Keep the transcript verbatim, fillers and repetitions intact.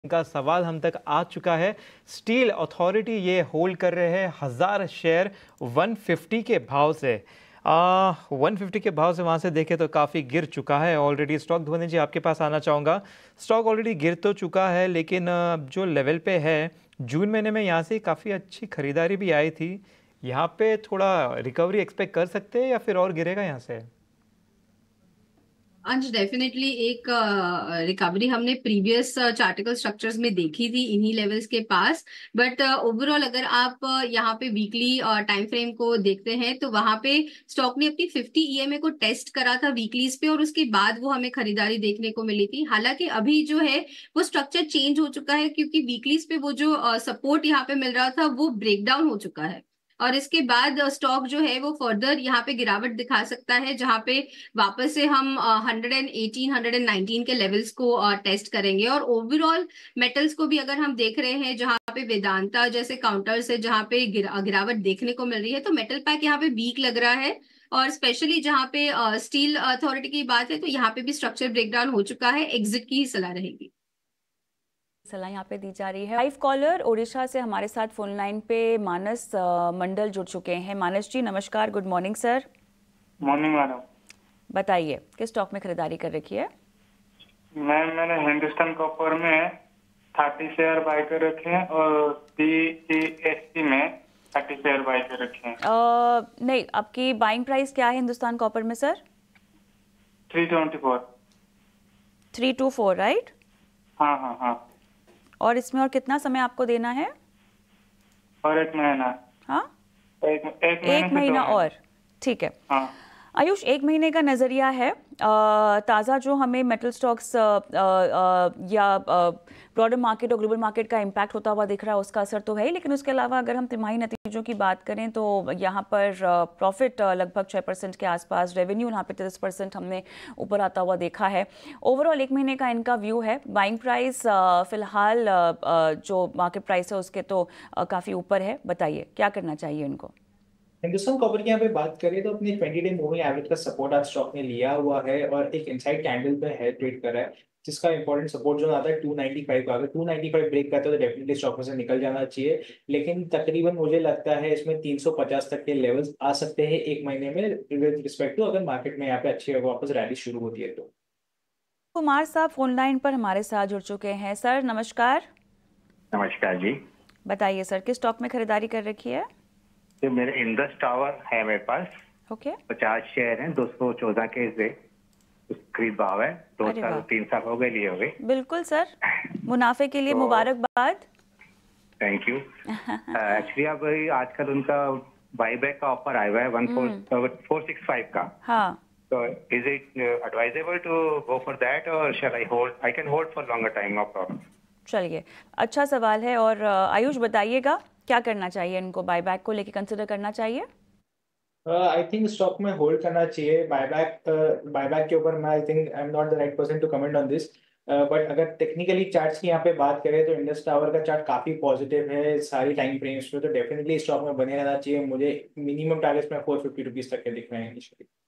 का सवाल हम तक आ चुका है। स्टील अथॉरिटी ये होल्ड कर रहे हैं हज़ार शेयर एक सौ पचास के भाव से। आ, एक सौ पचास के भाव से वहाँ से देखें तो काफ़ी गिर चुका है ऑलरेडी स्टॉक। ध्वनि जी आपके पास आना चाहूँगा। स्टॉक ऑलरेडी गिर तो चुका है, लेकिन जो लेवल पे है जून महीने में यहाँ से काफ़ी अच्छी खरीदारी भी आई थी। यहाँ पे थोड़ा रिकवरी एक्सपेक्ट कर सकते हैं या फिर और गिरेगा यहाँ से? अंश डेफिनेटली एक रिकवरी हमने प्रीवियस चार्टिकल स्ट्रक्चर्स में देखी थी इन्हीं लेवल्स के पास। बट ओवरऑल अगर आप uh, यहाँ पे वीकली टाइम फ्रेम को देखते हैं तो वहां पे स्टॉक ने अपनी पचास ईएमए को टेस्ट करा था वीकलीज पे, और उसके बाद वो हमें खरीदारी देखने को मिली थी। हालांकि अभी जो है वो स्ट्रक्चर चेंज हो चुका है, क्योंकि वीकलीज पे वो जो सपोर्ट यहाँ पे मिल रहा था वो ब्रेक डाउन हो चुका है, और इसके बाद स्टॉक जो है वो फर्दर यहाँ पे गिरावट दिखा सकता है, जहां पे वापस से हम hundred and eighteen hundred and nineteen के लेवल्स को टेस्ट करेंगे। और ओवरऑल मेटल्स को भी अगर हम देख रहे हैं, जहां पे वेदांता जैसे काउंटर्स है जहां पे गिरा, गिरावट देखने को मिल रही है, तो मेटल पैक यहाँ पे वीक लग रहा है। और स्पेशली जहां पे स्टील अथॉरिटी की बात है तो यहाँ पे भी स्ट्रक्चर ब्रेकडाउन हो चुका है, एग्जिट की ही सलाह रहेगी। सलाह यहाँ पे दी जा रही है। लाइव कॉलर ओडिशा से हमारे साथ फोन लाइन पे मानस मंडल जुड़ चुके हैं। मानस जी नमस्कार, good morning sir. Morning madam. बताइए किस स्टॉक में खरीदारी कर रखी है? मैम मैंने हिंदुस्तान कॉपर में थर्टी शेयर बाय कर रखे हैं और सीईएससी में थर्टी शेयर बाय कर रखे हैं। आ, नहीं, आपकी बाइंग प्राइस क्या है हिंदुस्तान कॉपर में sir? Three twenty four. Three two four right? हाँ हाँ हाँ। और इसमें और कितना समय आपको देना है? और एक महीना। हाँ, एक एक, एक महीना और, ठीक है। हाँ आयुष, एक महीने का नज़रिया है। ताज़ा जो हमें मेटल स्टॉक्स या ब्रॉडर मार्केट और ग्लोबल मार्केट का इम्पैक्ट होता हुआ दिख रहा है, उसका असर तो है ही, लेकिन उसके अलावा अगर हम तिमाही नतीजों की बात करें तो यहाँ पर प्रॉफिट लगभग छः परसेंट के आसपास, रेवेन्यू यहाँ पे दस परसेंट हमने ऊपर आता हुआ देखा है। ओवरऑल एक महीने का इनका व्यू है। बाइंग प्राइस फिलहाल जो मार्केट प्राइस है उसके तो काफ़ी ऊपर है। बताइए क्या करना चाहिए इनको? हिंदुस्तान कॉपर की यहाँ पे बात करें तो अपनी ट्वेंटी डे मूविंग एवरेज का सपोर्ट आज स्टॉक ने लिया हुआ है और एक इनसाइड कैंडल पे है ट्रेड कर रहा है, जिसका इंपॉर्टेंट सपोर्ट जो आता है टू नाइंटी फाइव का। अगर टू नाइंटी फाइव ब्रेक करता है तो डेफिनेटली स्टॉक में से निकल जाना चाहिए, लेकिन तकरीबन मुझे लगता है इसमें तीन सौ पचास तक के लेवल्स आ सकते हैं एक महीने में विद रिस्पेक्ट टू अगर मार्केट में यहाँ पे अच्छी वापस रैली शुरू होती है तो। कुमार साहब फोन लाइन पर हमारे साथ जुड़ चुके हैं। सर नमस्कार। नमस्कार जी। बताइए सर किस स्टॉक में खरीदारी कर रखी है? तो मेरे इंडस टावर है मेरे पास। ओके। पचास शेयर हैं, दो सौ चौदह के से खरीद भाव है। दो साल तीन साल हो गए लिए हो गए। बिल्कुल सर, मुनाफे के लिए तो, मुबारकबाद। Thank you. एक्चुअली अब आजकल उनका बाईबैक का ऑफर आया हुआ है one four four six five का। हाँ, तो is it advisable to go for that or shall I hold? I can hold for longer time, no problem. चलिए, अच्छा सवाल है। और आयुष बताइएगा क्या करना चाहिए इनको? बायबैक को लेके कंसिडर करना चाहिए? आई थिंक स्टॉक में होल्ड करना चाहिए। बायबैक बायबैक के ऊपर मैं I think I am not the right person to comment on this, but अगर टेक्निकली चार्ट्स की यहाँ पे बात करें तो इंडस टावर का चार्ट काफी पॉजिटिव है सारी टाइम फ्रेम्स पे, तो डेफिनेटली स्टॉक में बने रहना चाहिए। मुझे मिनिमम टारगेट्स में फोर फिफ्टी रुपीज तक के दिख रहे हैं इनिशियली।